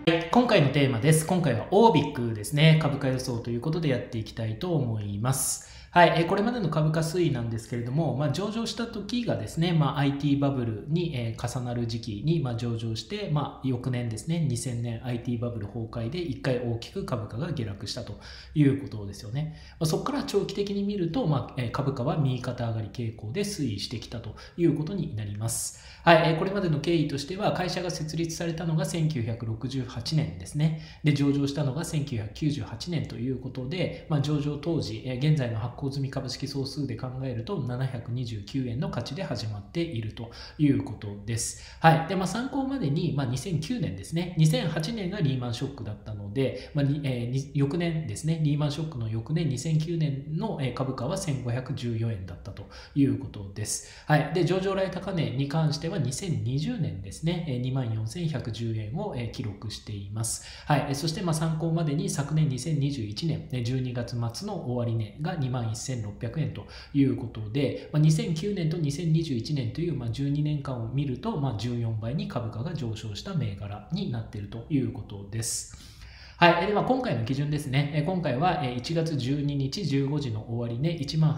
今回のテーマです。今回は OBIC ですね。株価予想ということでやっていきたいと思います。はい、これまでの株価推移なんですけれども、上場した時がですね、IT バブルに、重なる時期に、上場して、翌年ですね、2000年 IT バブル崩壊で1回大きく株価が下落したということですよね。そこから長期的に見ると、株価は右肩上がり傾向で推移してきたということになります。はい、これまでの経緯としては、会社が設立されたのが1968年ですね。で、上場したのが1998年ということで、上場当時、現在の発行済み株式総数で考えると729円の価値で始まっているということです。はい。で、参考までに、2009年ですね。2008年がリーマンショックだったので、翌年ですね。リーマンショックの翌年2009年の株価は1514円だったということです。はい。で、上場来高値に関しては2020年ですね。24,110円を記録しています。はい。そして、参考までに昨年2021年12月末の終値が21,600円ということで、2009年と2021年という12年間を見ると、14倍に株価が上昇した銘柄になっているということです。はい。では、今回の基準ですね。今回は1月12日15時の終値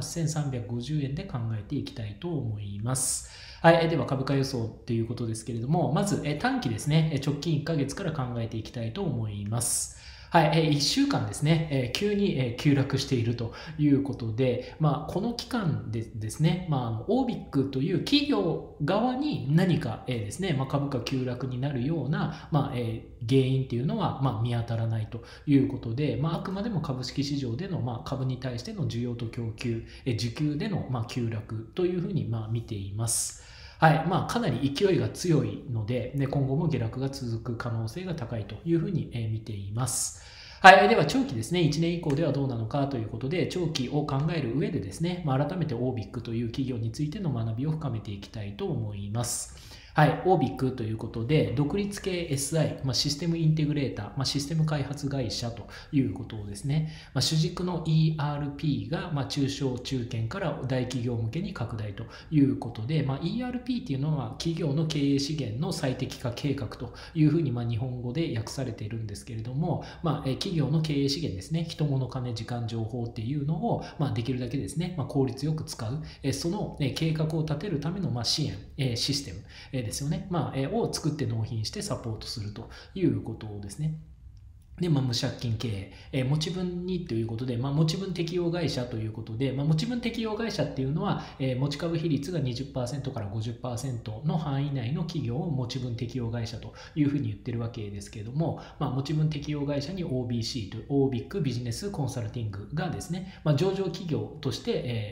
18,350 円で考えていきたいと思います。はい。では、株価予想ということですけれども、まず短期ですね。直近1ヶ月から考えていきたいと思います。はい、1週間ですね、急に急落しているということで、この期間でですね、OBIC という企業側に何かですね、株価急落になるような原因っていうのは見当たらないということで、あくまでも株式市場での株に対しての需要と供給、需給での急落というふうに見ています。はい。かなり勢いが強いので、今後も下落が続く可能性が高いというふうに見ています。はい。では、長期ですね、1年以降ではどうなのかということで、長期を考える上でですね、改めて OBIC という企業についての学びを深めていきたいと思います。はい、OBIC ということで、独立系 SI、システムインテグレーター、システム開発会社ということですね。主軸の ERP が、中小中堅から大企業向けに拡大ということで、ERP っていうのは企業の経営資源の最適化計画というふうに、日本語で訳されているんですけれども、企業の経営資源ですね、人物金時間情報っていうのを、できるだけですね、効率よく使う、その計画を立てるための支援、システム、ですよね。を作って納品してサポートするということですね。で、無借金経営、持ち分にということで、持ち分適用会社ということで、持ち分適用会社っていうのは、持ち株比率が 20% から 50% の範囲内の企業を持ち分適用会社というふうに言ってるわけですけれども、持ち分適用会社に OBC という OBIC ビジネスコンサルティングがですね、上場企業として、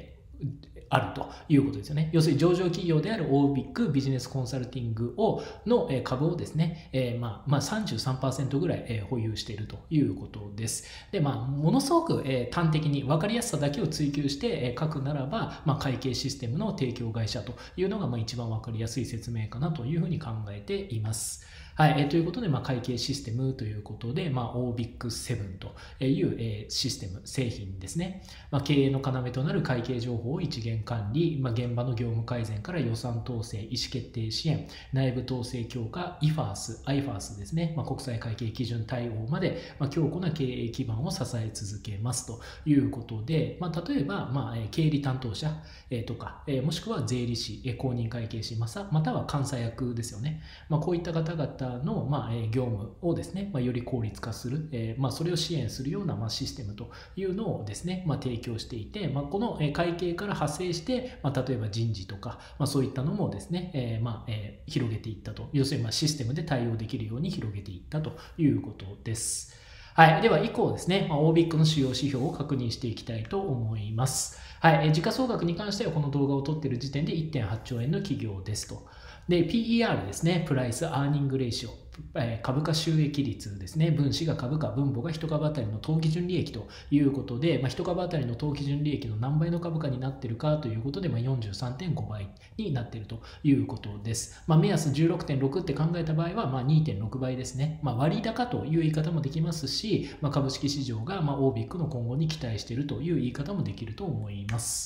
あるということですよね。要するに上場企業である OBIC ビジネスコンサルティングの株をですね、33% ぐらい保有しているということです。で、ものすごく端的に分かりやすさだけを追求して書くならば、会計システムの提供会社というのが一番分かりやすい説明かなというふうに考えています。はい。ということで、会計システムということで、OBIC7 というシステム、製品ですね。経営の要となる会計情報を一元管理、現場の業務改善から予算統制、意思決定支援、内部統制強化、IFRS ですね。国際会計基準対応まで、強固な経営基盤を支え続けますということで、例えば、経理担当者とか、もしくは税理士、公認会計士、または監査役ですよね。こういった方々の、業務をですね、より効率化する、それを支援するような、システムというのをですね、提供していて、この会計から派生して、例えば人事とか、そういったのもですね、広げていったと。要するに、システムで対応できるように広げていったということです。はい。では、以降ですね、OBIC の主要指標を確認していきたいと思います。はい。時価総額に関しては、この動画を撮っている時点で 1.8 兆円の企業ですと。で、PER ですね、プライスアーニングレーシオ。株価収益率ですね。分子が株価、分母が1株当たりの当期純利益ということで、1株当たりの当期純利益の何倍の株価になっているかということで、43.5 倍になっているということです。目安 16.6 って考えた場合は、2.6 倍ですね。割高という言い方もできますし、株式市場がOBIC の今後に期待しているという言い方もできると思います。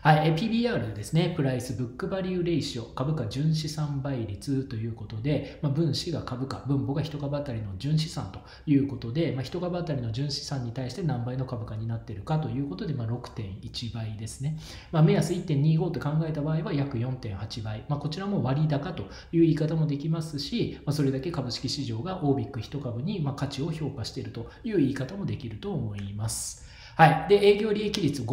はい、PBR ですね、プライスブックバリューレイシオ、株価純資産倍率ということで、分子が株価、分母が1株当たりの純資産ということで、1株当たりの純資産に対して何倍の株価になっているかということで、6.1 倍ですね。目安1.25と考えた場合は約 4.8 倍。こちらも割高という言い方もできますし、それだけ株式市場が OBIC1 株に価値を評価しているという言い方もできると思います。はい、で営業利益率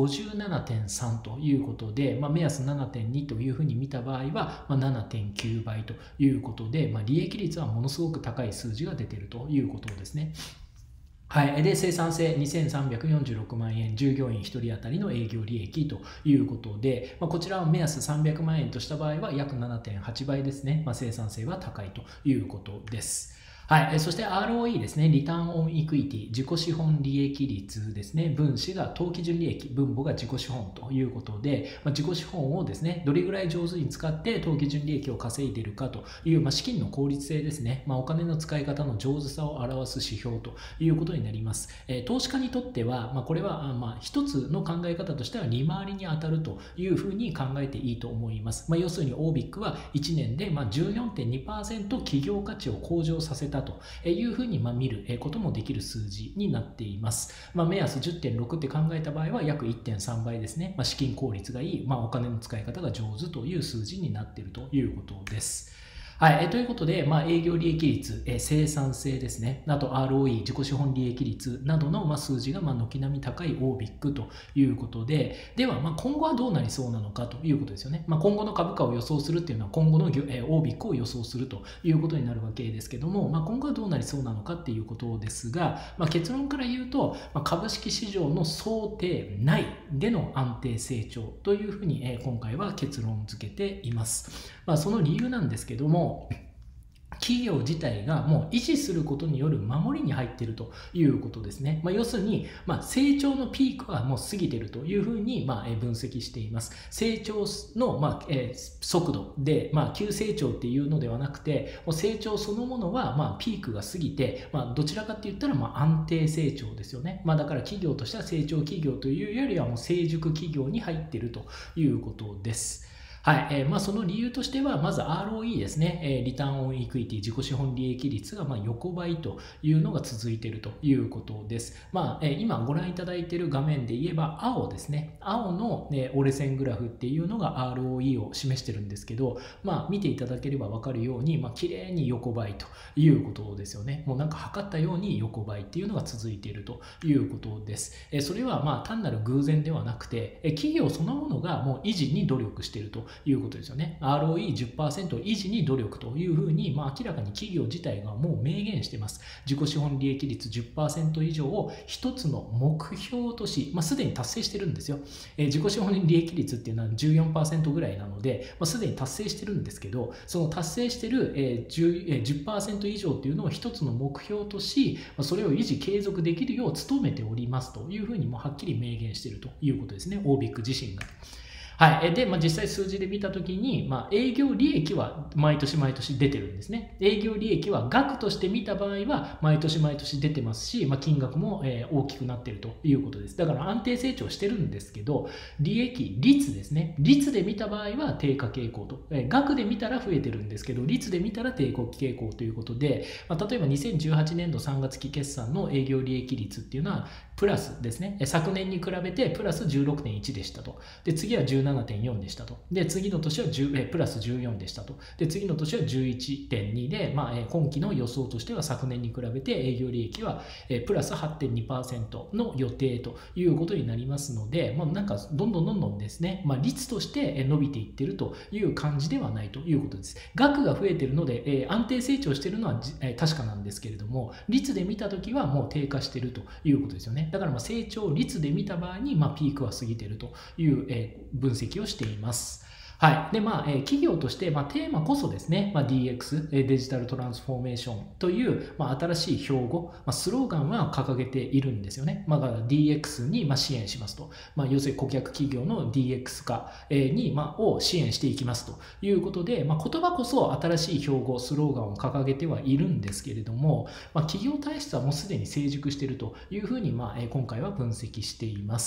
57.3 ということで、目安 7.2 というふうに見た場合は、7.9 倍ということで、利益率はものすごく高い数字が出ているということですね。はい、で生産性2346万円、従業員1人当たりの営業利益ということで、こちらを目安300万円とした場合は約 7.8 倍ですね、生産性は高いということです。はい、そして ROE ですね、リターンオンイクイティ、自己資本利益率ですね、分子が当期純利益、分母が自己資本ということで、自己資本をですね、どれぐらい上手に使って当期純利益を稼いでいるかという、資金の効率性ですね、お金の使い方の上手さを表す指標ということになります。投資家にとっては、これは一つの考え方としては利回りに当たるというふうに考えていいと思います。要するに OBIC は1年で 14.2% 企業価値を向上させたというふうに見ることもできる数字になっています。目安 10.6 って考えた場合は約 1.3 倍ですね。資金効率がいい、お金の使い方が上手という数字になっているということです。はい、ということで、営業利益率、生産性ですね、あと ROE、自己資本利益率などの数字が軒並み高い OBIC ということで、では今後はどうなりそうなのかということですよね。今後の株価を予想するっていうのは今後の OBIC を予想するということになるわけですけども、今後はどうなりそうなのかっていうことですが、結論から言うと、株式市場の想定内での安定成長というふうに、今回は結論付けています。その理由なんですけども、企業自体がもう維持することによる守りに入っているということですね。要するに、成長のピークはもう過ぎているというふうに分析しています。成長の速度で急成長っていうのではなくて、成長そのものはピークが過ぎて、どちらかって言ったら安定成長ですよね。だから企業としては成長企業というよりはもう成熟企業に入っているということです。はい、その理由としては、まず ROE ですね、リターンオンイクイティ、自己資本利益率が横ばいというのが続いているということです。今ご覧いただいている画面で言えば、青ですね、青の折れ線グラフっていうのが ROE を示してるんですけど、見ていただければ分かるように、綺麗に横ばいということですよね。もうなんか測ったように横ばいっていうのが続いているということです。それは単なる偶然ではなくて、企業そのものがもう維持に努力しているということですよね。ROE10% 維持に努力というふうに、明らかに企業自体がもう明言しています。自己資本利益率 10% 以上を一つの目標とし、すでに達成してるんですよ。自己資本利益率っていうのは 14% ぐらいなので、すでに達成してるんですけど、その達成してる 10% 以上っていうのを一つの目標とし、それを維持継続できるよう努めておりますというふうにもはっきり明言しているということですね。OBIC 自身が。はい。で、実際数字で見たときに、営業利益は毎年毎年出てるんですね。営業利益は額として見た場合は毎年毎年出てますし、金額も大きくなっているということです。だから安定成長してるんですけど、利益率ですね。率で見た場合は低下傾向と。額で見たら増えてるんですけど、率で見たら低下傾向ということで、例えば2018年度3月期決算の営業利益率っていうのは、プラスですね。昨年に比べてプラス 16.1 でしたと。で、次は 17.4 でしたと。で、次の年はプラス14でしたと。で、次の年は 11.2 で、今期の予想としては昨年に比べて営業利益はプラス 8.2% の予定ということになりますので、なんかどんどんですね、率として伸びていってるという感じではないということです。額が増えているので、安定成長しているのは確かなんですけれども、率で見たときはもう低下しているということですよね。だから成長率で見た場合にピークは過ぎているという分析をしています。はい。で、企業として、テーマこそですね、DX、デジタルトランスフォーメーションという、新しい標語、スローガンは掲げているんですよね。だから DX に、支援しますと。要するに顧客企業の DX 化に、を支援していきますということで、言葉こそ新しい標語、スローガンを掲げてはいるんですけれども、企業体質はもうすでに成熟しているというふうに、今回は分析しています。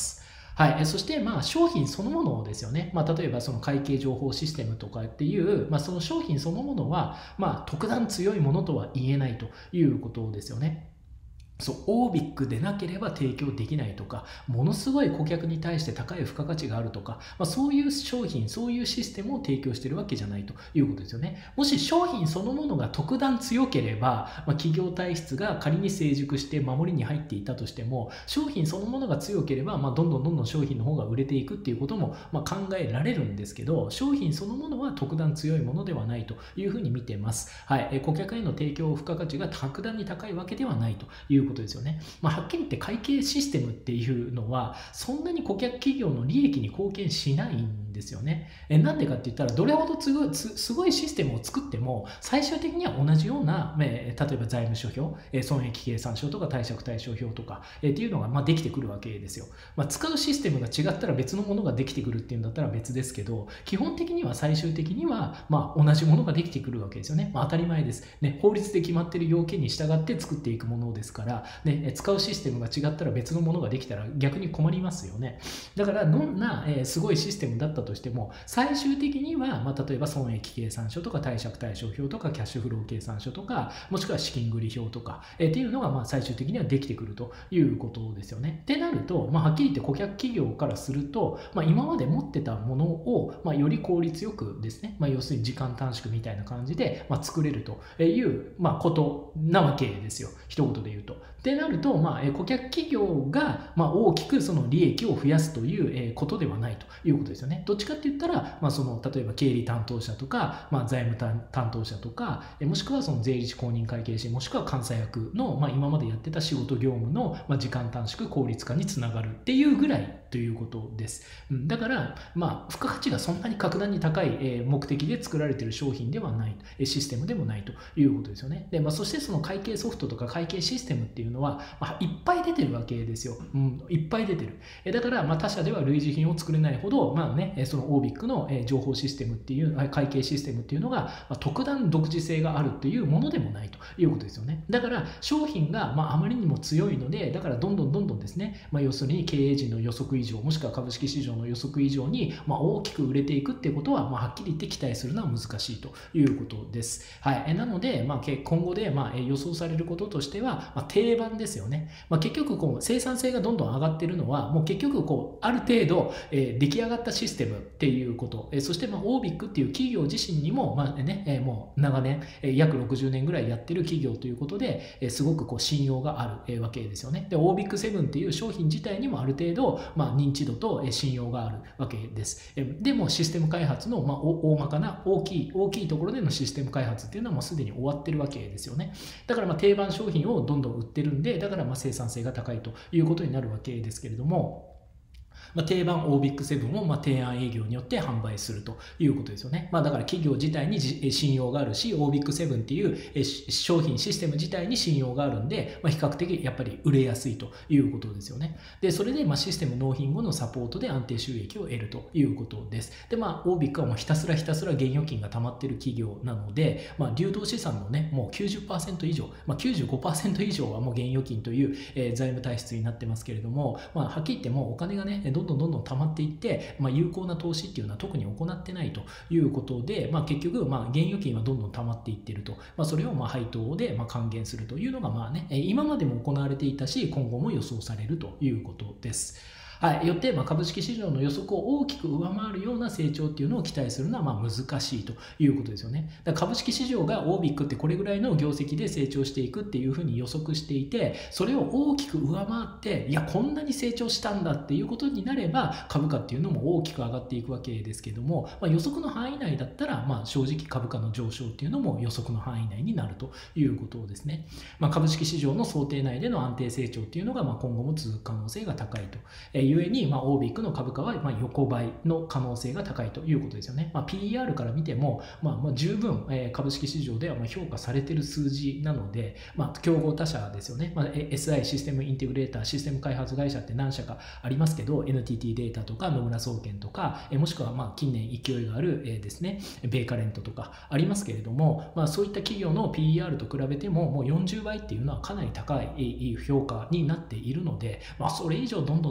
はい、そしてまあ商品そのものですよね、まあ、例えばその会計情報システムとかっていう、まあ、その商品そのものは、まあ、特段強いものとは言えないということですよね。そう、オービックでなければ提供できないとか、ものすごい顧客に対して高い付加価値があるとか、まあ、そういう商品、そういうシステムを提供しているわけじゃないということですよね。もし商品そのものが特段強ければ、まあ、企業体質が仮に成熟して守りに入っていたとしても、商品そのものが強ければ、まあ、どんどん商品の方が売れていくっていうことも、まあ、考えられるんですけど、商品そのものは特段強いものではないというふうに見てます。はい、顧客への提供付加価値が格段に高いわけではないということですよね。まあ、はっきり言って会計システムっていうのはそんなに顧客企業の利益に貢献しないんですよね。なんでかって言ったらどれほどすごいシステムを作っても最終的には同じような、例えば財務諸表、損益計算書とか貸借対照表とか、っていうのができてくるわけですよ。まあ、使うシステムが違ったら別のものができてくるっていうんだったら別ですけど、基本的には最終的には同じものができてくるわけですよね。当たり前です、ね。法律で決まっている要件に従って作っていくものですから、ね、使うシステムが違ったら別のものができたら逆に困りますよね。だからどんな、すごいシステムだったとしても最終的には、例えば損益計算書とか貸借対照表とかキャッシュフロー計算書とかもしくは資金繰り表とか、っていうのが最終的にはできてくるということですよね。ってなると、はっきり言って顧客企業からすると、今まで持ってたものを、より効率よくですね、要するに時間短縮みたいな感じで、作れるという、ことなわけですよ、一言で言うと。ってなると、顧客企業が大きくその利益を増やすということではないということですよね。どっちかって言ったら、例えば経理担当者とか、財務担当者とか、もしくはその税理士公認会計士、もしくは監査役の、今までやってた仕事業務の、時間短縮効率化につながるっていうぐらいということです。だから、付加価値がそんなに格段に高い目的で作られている商品ではない、システムでもないということですよね。で、そしてその会計ソフトとか会計システムっていうのは、いっぱい出てるわけですよ。いっぱい出てる。だから、他社では類似品を作れないほど、その OBIC の情報システムっていう、会計システムっていうのが、特段独自性があるというものでもないということですよね。だから、商品が、あまりにも強いので、だからどんどんですね、要するに経営陣の予測以上、もしくは株式市場の予測以上に、大きく売れていくっていうことは、はっきり言って期待するのは難しいということです。はい。なので、今後で、予想されることとしては、定番ですよね。結局生産性がどんどん上がっているのはもう結局ある程度、出来上がったシステムっていうこと、そしてOBIC っていう企業自身にも、もう長年、約60年ぐらいやってる企業ということで、すごく信用がある、わけですよね。で OBIC7 っていう商品自体にもある程度、認知度と信用があるわけです。でもシステム開発の、大まかな大きいところでのシステム開発っていうのはもうすでに終わってるわけですよね。だから定番商品をどんどん売ってるんで、だから生産性が高いということになるわけですけれども、定番 OBIC7 を提案営業によって販売するということですよね。だから企業自体に信用があるし、OBIC7 っていう商品システム自体に信用があるんで、比較的やっぱり売れやすいということですよね。で、それでシステム納品後のサポートで安定収益を得るということです。で、OBIC はもうひたすら現預金が溜まっている企業なので、流動資産のね、もう 90% 以上、95% 以上はもう現預金という、財務体質になってますけれども、はっきり言ってもうお金がね、どんどん溜まっていって、有効な投資っていうのは特に行ってないということで、結局、現預金はどんどん溜まっていっていると、それを配当で還元するというのが今までも行われていたし、今後も予想されるということです。はい、よって株式市場の予測を大きく上回るような成長っていうのを期待するのは難しいということですよね。だから株式市場が OBIC ってこれぐらいの業績で成長していくっていうふうに予測していて、それを大きく上回って、いやこんなに成長したんだっていうことになれば株価っていうのも大きく上がっていくわけですけども、予測の範囲内だったら正直株価の上昇っていうのも予測の範囲内になるということですね。株式市場の想定内での安定成長っていうのが今後も続く可能性が高いと。ゆえに、OBIC の株価は横ばいの可能性が高いということですよね。PER から見ても、十分、株式市場では評価されている数字なので、競合他社ですよね。SI システムインテグレーター、システム開発会社って何社かありますけど、NTT データとか野村総研とか、もしくは近年勢いがあるですね、ベイカレントとかありますけれども、そういった企業の PER と比べても、もう40倍っていうのはかなり高い評価になっているので、それ以上どんどん上が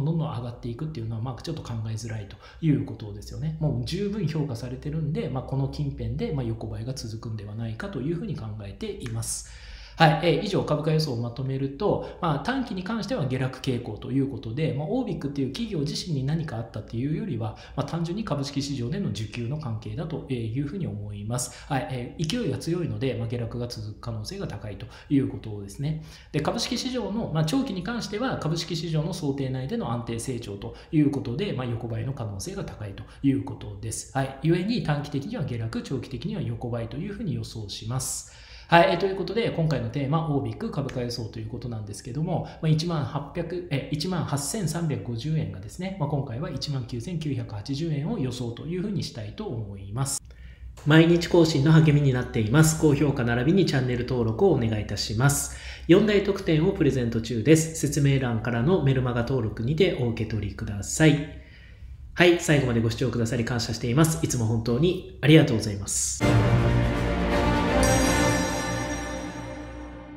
がっていくっていうのは、ちょっと考えづらいということですよね。もう十分評価されてるんで、この近辺で横ばいが続くんではないかというふうに考えています。はい、以上株価予想をまとめると、短期に関しては下落傾向ということで、オービックっていう企業自身に何かあったっていうよりは、単純に株式市場での需給の関係だというふうに思います。はい、勢いが強いので、下落が続く可能性が高いということですね。で、株式市場の、長期に関しては、株式市場の想定内での安定成長ということで、横ばいの可能性が高いということです。はい、故に短期的には下落、長期的には横ばいというふうに予想します。はい、ということで、今回のテーマ、オービック株価予想ということなんですけども、18,350 円がですね、今回は 19,980 円を予想というふうにしたいと思います。毎日更新の励みになっています。高評価並びにチャンネル登録をお願いいたします。4大特典をプレゼント中です。説明欄からのメルマガ登録にてお受け取りください。はい、最後までご視聴くださり感謝しています。いつも本当にありがとうございます。